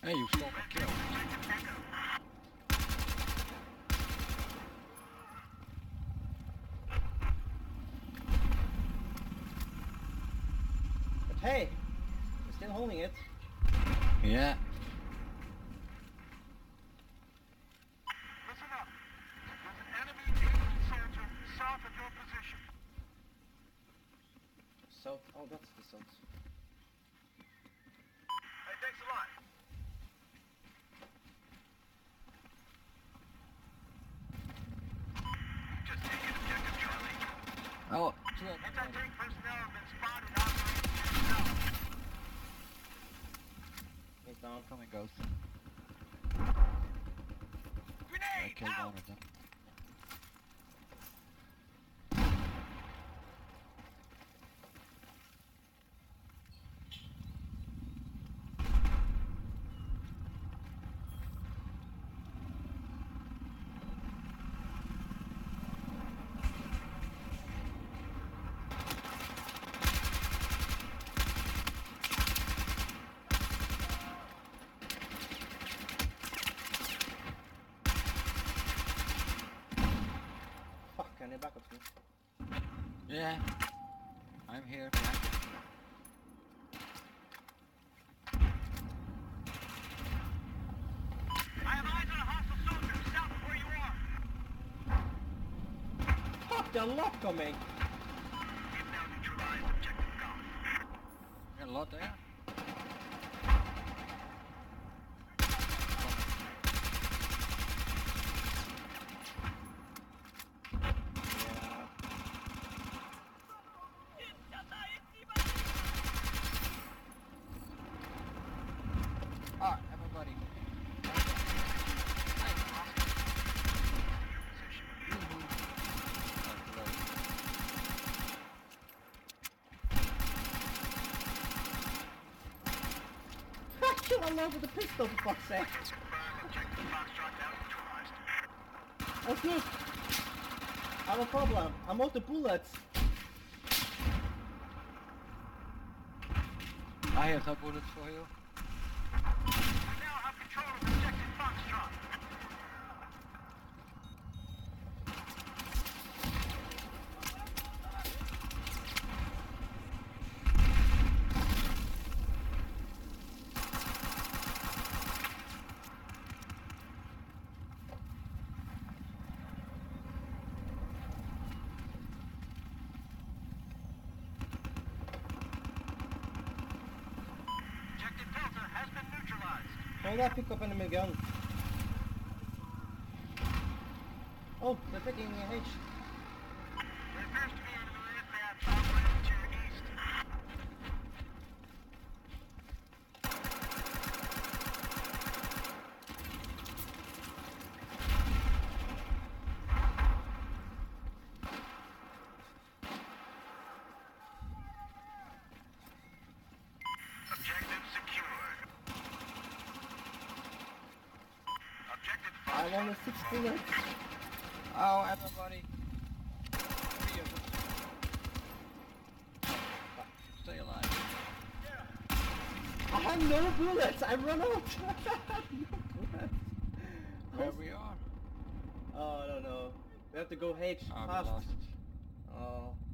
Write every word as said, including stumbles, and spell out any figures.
Hey, you stole my kill. But hey, we're still holding it. Yeah. Listen up. There's an enemy Asian soldier south of your position. South. Oh, that's the south. Hey, thanks a lot. Just taking objective, Charlie. Oh, two of them. Anti-tank personnel have been spotted operating to the south. He's down. Coming, Ghost. I Grenade! killed Out! one of them. Fuck, can you back up to me? Yeah. I'm here behind you. I have eyes on a hostile soldier south of where you are. Fuck, the lot coming! We've now neutralized objective Golf. Got a lot there. Ah, everybody. Kill all over the pistol, for fuck's sake! Confirm objective Foxtrot now neutralized. That's good! I have a problem. I'm out of bullets. I have no bullets for you. We now have control of objective Foxtrot. Objective Delta has been neutralized. Hold that pick up enemy gun. Oh, they're taking a H. There appears to be enemy advance operating to your east. Objective secured. Objective I Foxtrot. want a six bullets. Oh, everybody. Three of them. Stay alive. I have no bullets! I run out! No bullets. Where we are? Oh, I don't know. We have to go H Oh, we fast. lost. Oh.